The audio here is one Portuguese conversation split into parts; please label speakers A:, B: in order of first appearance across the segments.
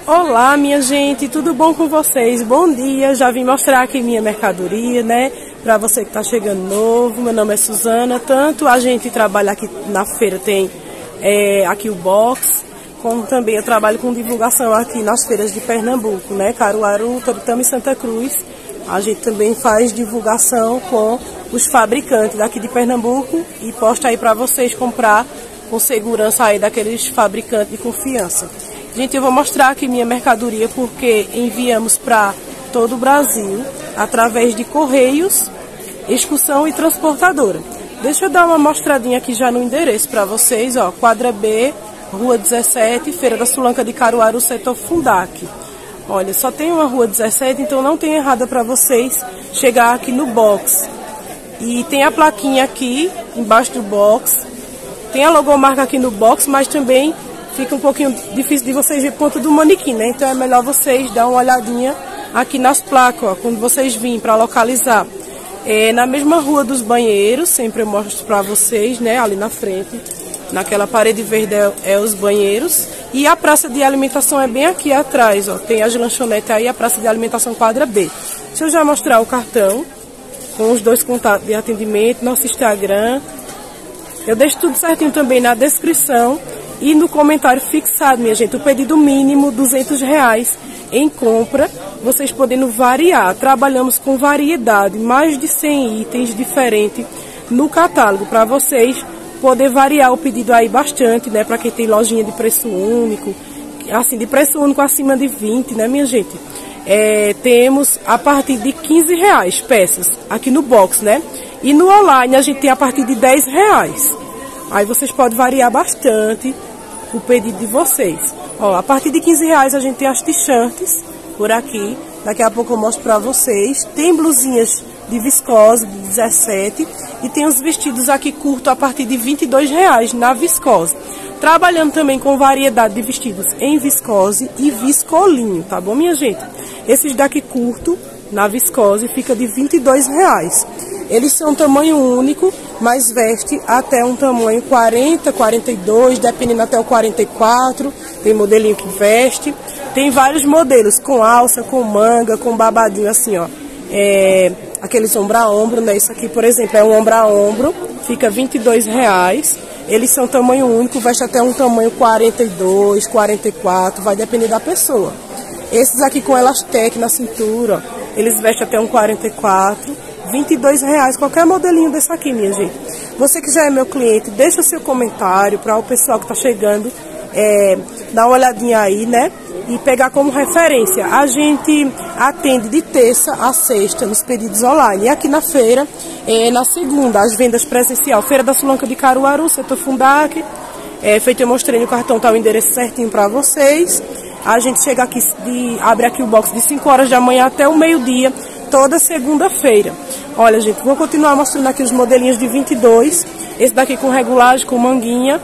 A: Olá, minha gente, tudo bom com vocês? Bom dia, já vim mostrar aqui minha mercadoria, né? Para você que está chegando novo, meu nome é Suzana. Tanto a gente trabalha aqui na feira, tem aqui o box, como também eu trabalho com divulgação aqui nas feiras de Pernambuco, né? Caruaru, Toritama e Santa Cruz. A gente também faz divulgação com os fabricantes daqui de Pernambuco e posta aí para vocês comprar com segurança aí daqueles fabricantes de confiança. Gente, eu vou mostrar aqui minha mercadoria porque enviamos para todo o Brasil através de correios, excursão e transportadora. Deixa eu dar uma mostradinha aqui já no endereço para vocês, ó, quadra B, Rua 17, Feira da Sulanca de Caruaru, setor Fundac. Olha, só tem uma Rua 17, então não tem errada para vocês chegar aqui no box. E tem a plaquinha aqui embaixo do box, tem a logomarca aqui no box, mas também fica um pouquinho difícil de vocês ver ponto do manequim, né? Então é melhor vocês dar uma olhadinha aqui nas placas, ó, quando vocês virem para localizar. Na mesma Rua dos Banheiros, sempre eu mostro para vocês, né? Ali na frente, naquela parede verde é os banheiros. E a praça de alimentação é bem aqui atrás, ó. Tem as lanchonetes aí, a praça de alimentação quadra B. Deixa eu já mostrar o cartão com os dois contatos de atendimento, nosso Instagram. Eu deixo tudo certinho também na descrição. E no comentário fixado, minha gente, o pedido mínimo R$200 em compra, vocês podendo variar. Trabalhamos com variedade, mais de 100 itens diferentes no catálogo, para vocês poder variar o pedido aí bastante, né? Para quem tem lojinha de preço único, assim, de preço único acima de 20, né, minha gente? Temos a partir de R$15 peças aqui no box, né? E no online a gente tem a partir de R$10. Aí vocês podem variar bastante o pedido de vocês. Ó, a partir de R$15 a gente tem as t-shirts por aqui. Daqui a pouco eu mostro pra vocês. Tem blusinhas de viscose de 17 e tem os vestidos aqui curto a partir de R$22 na viscose. Trabalhando também com variedade de vestidos em viscose e viscolinho, tá bom, minha gente? Esses daqui curto na viscose fica de R$22. Eles são tamanho único, mas veste até um tamanho 40, 42, dependendo até o 44. Tem modelinho que veste. Tem vários modelos, com alça, com manga, com babadinho assim, ó. Aqueles ombro a ombro, né? Isso aqui, por exemplo, é um ombro a ombro, fica R$22. Eles são tamanho único, veste até um tamanho 42, 44, vai depender da pessoa. Esses aqui com elastec na cintura, ó, eles vestem até um 44. R$22, qualquer modelinho desse aqui, minha gente. Você que já é meu cliente, deixa o seu comentário para o pessoal que está chegando dar uma olhadinha aí, né? E pegar como referência. A gente atende de terça a sexta nos pedidos online. E aqui na feira, na segunda, as vendas presencial. Feira da Sulanca de Caruaru, setor Fundac. Feito eu mostrei no cartão, tá o endereço certinho para vocês. A gente chega aqui, abre aqui o box de 5 horas da manhã até o meio-dia. Toda segunda-feira. Olha, gente, vou continuar mostrando aqui os modelinhos de 22. Esse daqui com regulagem, com manguinha.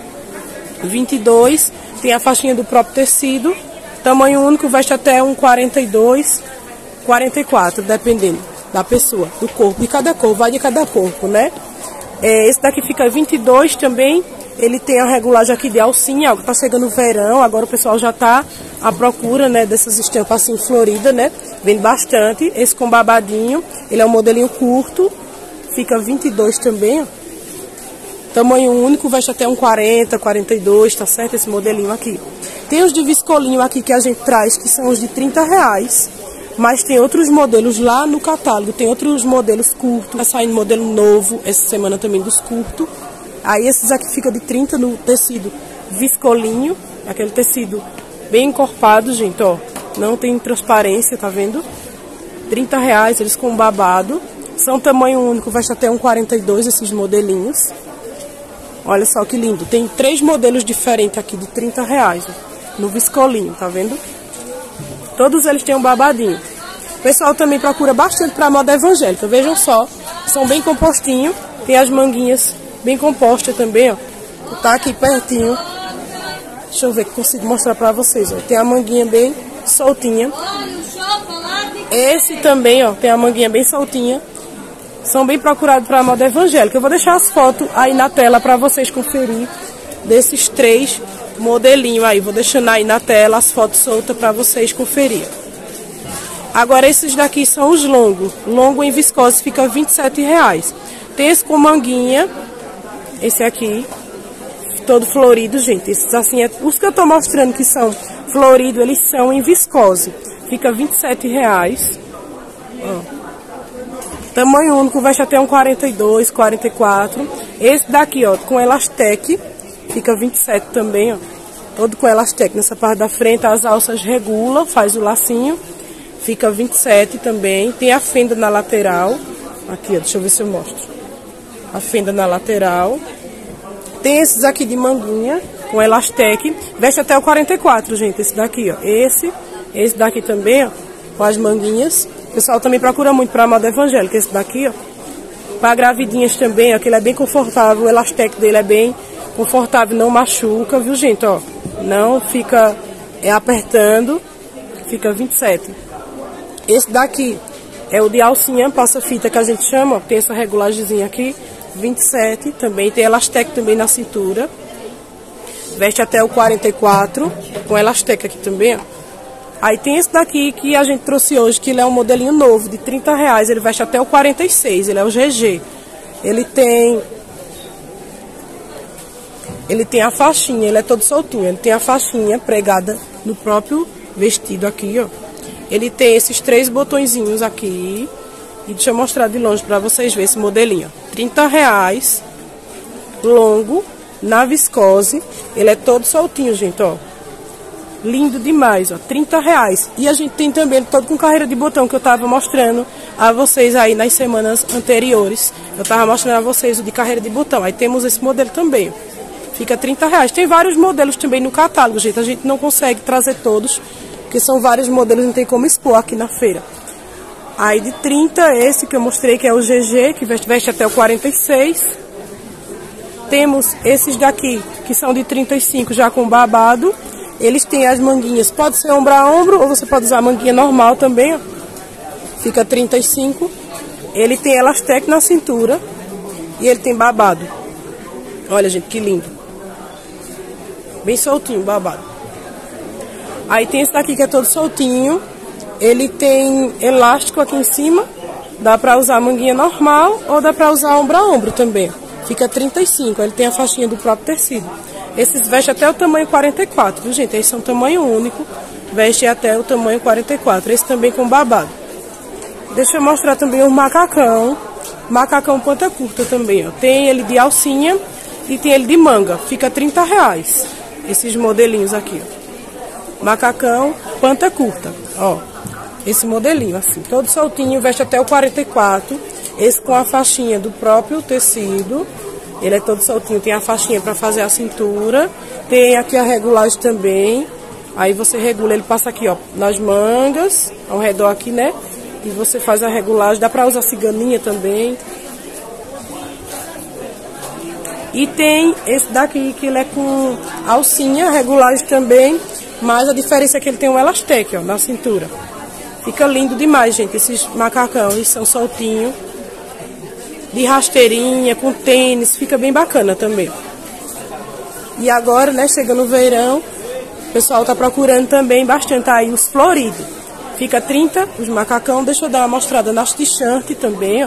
A: 22. Tem a faixinha do próprio tecido. Tamanho único, veste até um 42, 44, dependendo da pessoa, do corpo, de cada corpo, vai de cada corpo, né? Esse daqui fica 22 também. Ele tem a regulagem aqui de alcinha, tá chegando o verão, agora o pessoal já tá à procura, né, dessas estampas assim floridas, né? Vende bastante. Esse com babadinho, ele é um modelinho curto, fica 22 também, ó. Tamanho único, veste até um 40, 42, tá certo? Esse modelinho aqui. Tem os de viscolinho aqui que a gente traz, que são os de R$30. Mas tem outros modelos lá no catálogo, tem outros modelos curtos. Tá saindo modelo novo essa semana também dos curtos. Aí esses aqui ficam de 30 no tecido viscolinho, aquele tecido bem encorpado, gente, ó. Não tem transparência, tá vendo? R$30, eles com babado. São tamanho único, veste até um 42 esses modelinhos. Olha só que lindo. Tem 3 modelos diferentes aqui de R$30, ó, no viscolinho, tá vendo? Todos eles têm um babadinho. O pessoal também procura bastante pra moda evangélica, vejam só. São bem compostinhos, tem as manguinhas bem composta também, ó. Tá aqui pertinho. Deixa eu ver que consigo mostrar pra vocês, ó. Tem a manguinha bem soltinha. Esse também, ó, tem a manguinha bem soltinha. São bem procurados pra moda evangélica. Eu vou deixar as fotos aí na tela pra vocês conferir desses 3 modelinho aí. Vou deixando aí na tela as fotos soltas para vocês conferir. Agora esses daqui são os longos. Longo em viscose fica R$27. Tem esse com manguinha. Esse aqui. Todo florido, gente. Esses assim, os que eu tô mostrando que são floridos, eles são em viscose. Fica R$27. Ó. Tamanho único, veste até um 42, 44. Esse daqui, ó, com elastec. Fica 27 também, ó. Todo com elastec nessa parte da frente. As alças regula, faz o lacinho. Fica 27 também. Tem a fenda na lateral. Aqui, ó, deixa eu ver se eu mostro. A fenda na lateral. Tem esses aqui de manguinha, com elastec. Veste até o 44, gente. Esse daqui, ó. Esse daqui também, ó. Com as manguinhas. O pessoal também procura muito pra moda evangélica. Esse daqui, ó. Pra gravidinhas também, ó. Que ele é bem confortável. O elastec dele é bem confortável. Não machuca, viu, gente? Ó. Não fica apertando. Fica 27. Esse daqui é o de alcinha, passa-fita que a gente chama, ó, tem essa regulagemzinha aqui, 27 também, tem elastec também na cintura, veste até o 44, com elastec aqui também, ó. Aí tem esse daqui que a gente trouxe hoje, que ele é um modelinho novo, de R$30, ele veste até o 46, ele é o GG. Ele tem a faixinha, ele é todo soltinho, ele tem a faixinha pregada no próprio vestido aqui, ó. Ele tem esses 3 botõezinhos aqui. E deixa eu mostrar de longe pra vocês verem esse modelinho. R$30. Longo, na viscose. Ele é todo soltinho, gente, ó. Lindo demais, ó. R$30. E a gente tem também ele todo com carreira de botão, que eu tava mostrando a vocês aí nas semanas anteriores. Eu tava mostrando a vocês o de carreira de botão. Aí temos esse modelo também, ó. Fica R$30. Tem vários modelos também no catálogo, gente. A gente não consegue trazer todos, porque são vários modelos, não tem como expor aqui na feira. Aí de 30, esse que eu mostrei, que é o GG, que veste até o 46. Temos esses daqui, que são de 35, já com babado. Eles têm as manguinhas, pode ser ombro a ombro, ou você pode usar a manguinha normal também, ó. Fica 35. Ele tem elastec na cintura e ele tem babado. Olha, gente, que lindo. Bem soltinho, babado. Aí tem esse daqui que é todo soltinho. Ele tem elástico aqui em cima. Dá pra usar a manguinha normal ou dá pra usar ombro a ombro também. Fica 35. Ele tem a faixinha do próprio tecido. Esses vestem até o tamanho 44, viu, gente? Esses são tamanho único. Veste até o tamanho 44. Esse também com babado. Deixa eu mostrar também o macacão. Macacão ponta curta também, ó. Tem ele de alcinha e tem ele de manga. Fica R$30. Esses modelinhos aqui, ó. Macacão, panta curta, ó. Esse modelinho assim, todo soltinho, veste até o 44. Esse com a faixinha do próprio tecido. Ele é todo soltinho, tem a faixinha para fazer a cintura. Tem aqui a regulagem também. Aí você regula, ele passa aqui, ó, nas mangas, ao redor aqui, né? E você faz a regulagem, dá pra usar ciganinha também. E tem esse daqui, que ele é com alcinha, regulagem também. Mas a diferença é que ele tem um elastec, ó, na cintura. Fica lindo demais, gente, esses macacão. Eles são soltinhos, de rasteirinha, com tênis. Fica bem bacana também. E agora, né, chegando o verão, o pessoal tá procurando também bastante aí os floridos. Fica 30 os macacão. Deixa eu dar uma mostrada nas t-shirt também, ó.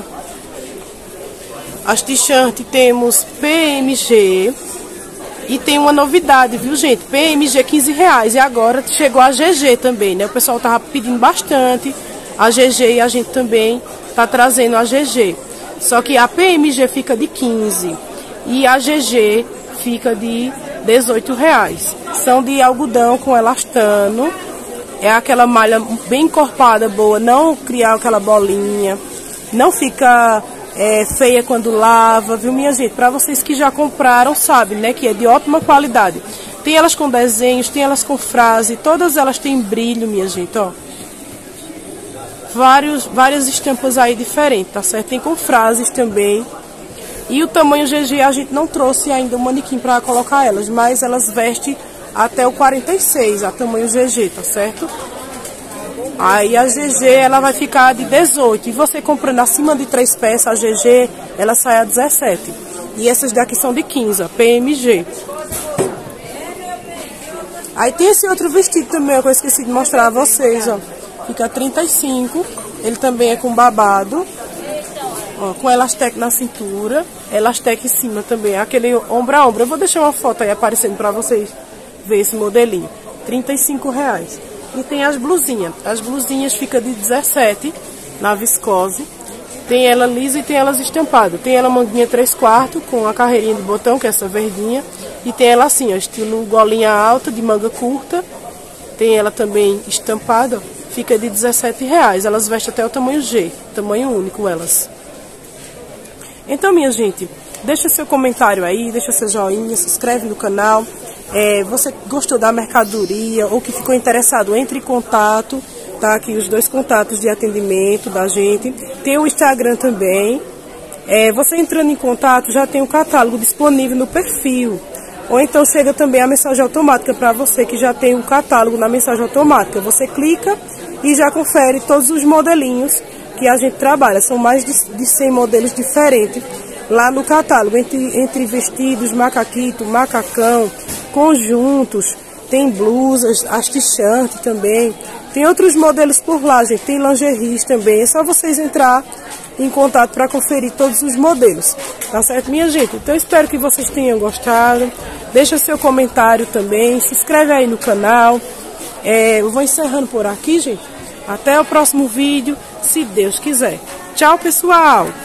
A: As t-shirt temos PMG. E tem uma novidade, viu, gente? PMG R$15. E agora chegou a GG também, né? O pessoal tava pedindo bastante a GG e a gente também tá trazendo a GG. Só que a PMG fica de 15 e a GG fica de R$18. São de algodão com elastano. É aquela malha bem encorpada, boa. Não criar aquela bolinha. Não fica... feia quando lava, viu, minha gente? Pra vocês que já compraram, sabem, né? Que é de ótima qualidade. Tem elas com desenhos, tem elas com frase, todas elas têm brilho, minha gente, ó. Várias estampas aí diferentes, tá certo? Tem com frases também. E o tamanho GG a gente não trouxe ainda o manequim pra colocar elas, mas elas vestem até o 46, a tamanho GG, tá certo? Aí a GG ela vai ficar de 18. E você comprando acima de 3 peças, a GG ela sai a 17. E essas daqui são de 15, a PMG. Aí tem esse outro vestido também, que eu esqueci de mostrar a vocês, ó. Fica 35, ele também é com babado, ó, com elasteque na cintura, elasteque em cima também, aquele ombro a ombro. Eu vou deixar uma foto aí aparecendo pra vocês verem esse modelinho. R$35. E tem as blusinhas ficam de 17 na viscose. Tem ela lisa e tem elas estampadas. Tem ela manguinha 3/4 com a carreirinha de botão, que é essa verdinha. E tem ela assim, ó, estilo golinha alta, de manga curta. Tem ela também estampada, fica de R$17. Elas vestem até o tamanho G, tamanho único elas. Então, minha gente, deixa seu comentário aí, deixa seu joinha, se inscreve no canal. Você gostou da mercadoria ou que ficou interessado, entre em contato. Tá aqui os 2 contatos de atendimento da gente. Tem o Instagram também. Você entrando em contato, já tem o catálogo disponível no perfil. Ou então chega também a mensagem automática para você que já tem o catálogo na mensagem automática. Você clica e já confere todos os modelinhos que a gente trabalha. São mais de 100 modelos diferentes lá no catálogo. Entre vestidos, macaquito, macacão, conjuntos, tem blusas, as t-shirts também. Tem outros modelos por lá, gente. Tem lingeries também. É só vocês entrar em contato para conferir todos os modelos. Tá certo, minha gente? Então, eu espero que vocês tenham gostado. Deixa seu comentário também. Se inscreve aí no canal. Eu vou encerrando por aqui, gente. Até o próximo vídeo, se Deus quiser. Tchau, pessoal!